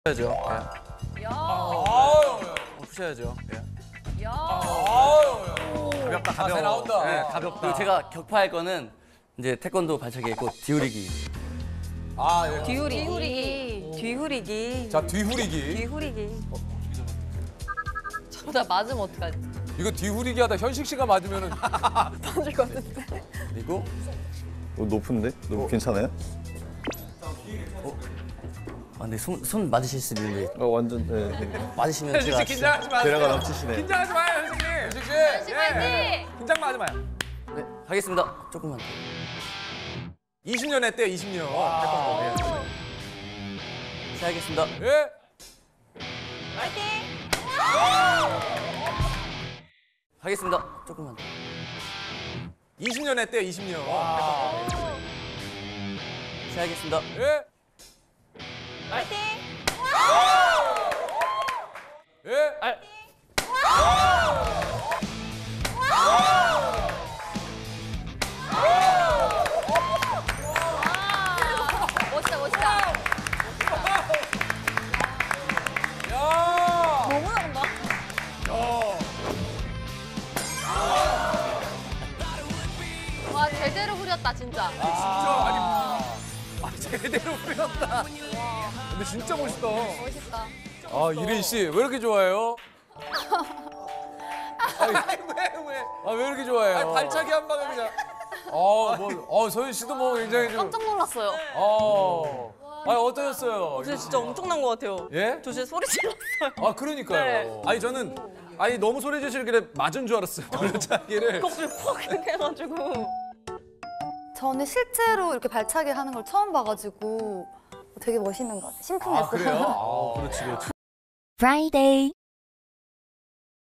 푸셔야죠. 예. 푸셔야죠. 예. 가볍다, 가벼워. 나온다. 네, 가볍다. 그리고 제가 격파할 거는 이제 태권도 발차기에 있고 뒤후리기. 아, 예. 뒤후리기. 자, 뒤후리기. 뒤후리기. 저보다 맞으면 어떡하지? 이거 뒤후리기 하다 현식 씨가 맞으면은 맞을 것 같은데. 그리고 높은데? 너무 괜찮아요? 아, 근데 손 맞으실 수 있는데 완전 네. 맞으시면 제가 긴장하지 마세요. 배려가 넘치시네. 긴장하지 마요, 현식님. 현식 씨. 예. 긴장 하지 마요. 네, 하겠습니다. 조금만 더. 20년 했대요, 20년. 태권도. 시작하겠습니다. 예. 하겠습니다. 조금만 더. 20년 했대요, 20년. 시작하겠습니다. 예. 예. 멋있다, 멋있다. 야. 너무 나온다. 와, 제대로 후렸다, 진짜. 진짜 아니 제대로 풀렸다. 근데 진짜 멋있다. 멋있다. 아, 이린 씨 왜 이렇게 좋아해요? 아니, 왜? 아, 왜 이렇게 좋아해요? 아니, 발차기 한 방에 그냥. 소연 씨도 뭐 굉장히 좀. 깜짝 놀랐어요. 어떠셨어요? 진짜 엄청난 것 같아요. 예? 저 진짜 소리 질렀어요. 아, 그러니까요. 네. 아니, 저는 너무 소리 지르길래 맞은 줄 알았어요. 발차기를. 갑자기 퍽 해가지고. 저는 실제로 이렇게 발차기 하는 걸 처음 봐가지고 되게 멋있는 것 같아요. 심쿵했어요. 아, 그래요? 아, 그렇지. Friday.